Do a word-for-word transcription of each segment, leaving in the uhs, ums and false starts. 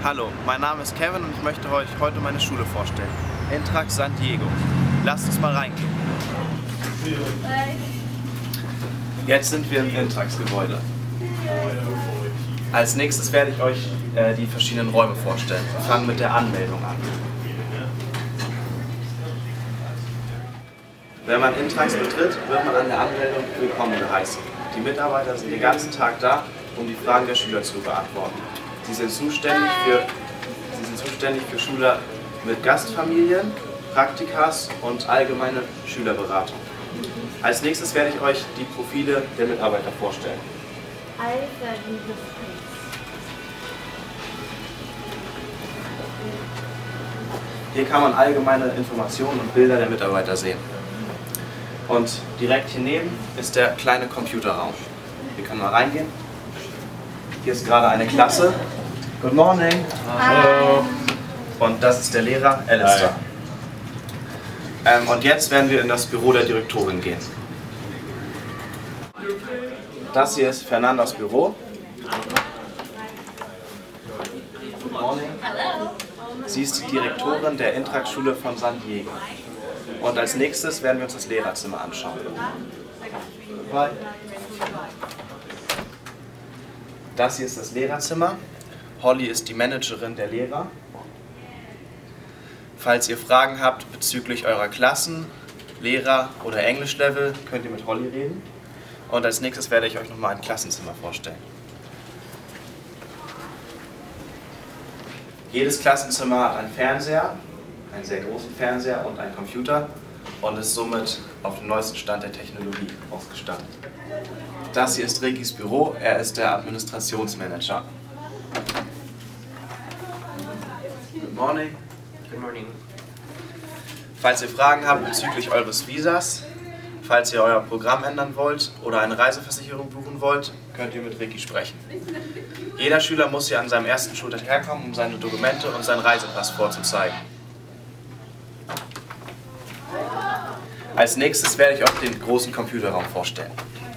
Hallo, mein Name ist Kevin und ich möchte euch heute meine Schule vorstellen. Intrax San Diego. Lasst uns mal reingehen. Jetzt sind wir im Intrax-Gebäude. Als nächstes werde ich euch äh, die verschiedenen Räume vorstellen. Wir fangen mit der Anmeldung an. Wenn man Intrax betritt, wird man an der Anmeldung willkommen geheißen. Die Mitarbeiter sind den ganzen Tag da, um die Fragen der Schüler zu beantworten. Sie sind zuständig für, sie sind zuständig für Schüler mit Gastfamilien, Praktikas und allgemeine Schülerberatung. Als nächstes werde ich euch die Profile der Mitarbeiter vorstellen. Hier kann man allgemeine Informationen und Bilder der Mitarbeiter sehen. Und direkt hier neben ist der kleine Computerraum. Wir können mal reingehen. Hier ist gerade eine Klasse. Good morning. Hallo. Und das ist der Lehrer Alistair. Ähm, und jetzt werden wir in das Büro der Direktorin gehen. Das hier ist Fernandas Büro. Good morning. Sie ist die Direktorin der Intrax-Schule von San Diego. Und als nächstes werden wir uns das Lehrerzimmer anschauen. Das hier ist das Lehrerzimmer. Holly ist die Managerin der Lehrer. Falls ihr Fragen habt bezüglich eurer Klassen, Lehrer oder Englischlevel, könnt ihr mit Holly reden. Und als nächstes werde ich euch nochmal ein Klassenzimmer vorstellen. Jedes Klassenzimmer hat einen Fernseher, einen sehr großen Fernseher und einen Computer und ist somit auf dem neuesten Stand der Technologie ausgestattet. Das hier ist Rikis Büro, er ist der Administrationsmanager. Good morning. Good morning. Falls ihr Fragen habt bezüglich eures Visas, falls ihr euer Programm ändern wollt oder eine Reiseversicherung buchen wollt, könnt ihr mit Riki sprechen. Jeder Schüler muss hier an seinem ersten Schultag herkommen, um seine Dokumente und seinen Reisepass vorzuzeigen. Als nächstes werde ich euch den großen Computerraum vorstellen.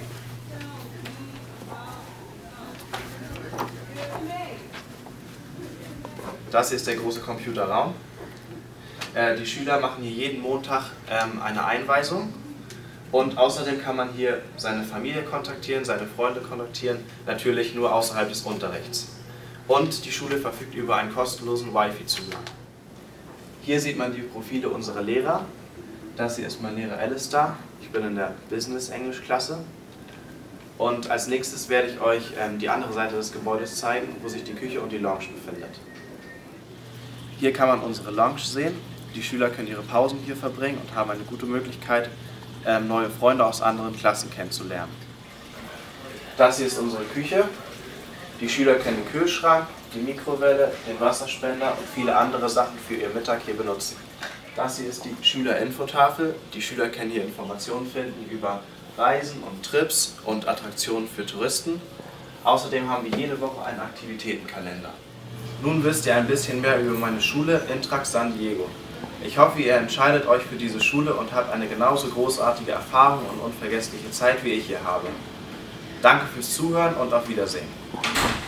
Das hier ist der große Computerraum. Äh, die Schüler machen hier jeden Montag ähm, eine Einweisung und außerdem kann man hier seine Familie kontaktieren, seine Freunde kontaktieren, natürlich nur außerhalb des Unterrichts. Und die Schule verfügt über einen kostenlosen Wifi-Zugang. Hier sieht man die Profile unserer Lehrer. Das hier ist mein Lehrer Alistair. Ich bin in der Business-Englisch-Klasse. Und als nächstes werde ich euch ähm, die andere Seite des Gebäudes zeigen, wo sich die Küche und die Lounge befindet. Hier kann man unsere Lounge sehen. Die Schüler können ihre Pausen hier verbringen und haben eine gute Möglichkeit, ähm, neue Freunde aus anderen Klassen kennenzulernen. Das hier ist unsere Küche. Die Schüler können den Kühlschrank, die Mikrowelle, den Wasserspender und viele andere Sachen für ihr Mittag hier benutzen. Das hier ist die Schüler-Infotafel. Die Schüler können hier Informationen finden über Reisen und Trips und Attraktionen für Touristen. Außerdem haben wir jede Woche einen Aktivitätenkalender. Nun wisst ihr ein bisschen mehr über meine Schule Intrax San Diego. Ich hoffe, ihr entscheidet euch für diese Schule und habt eine genauso großartige Erfahrung und unvergessliche Zeit wie ich hier habe. Danke fürs Zuhören und auf Wiedersehen.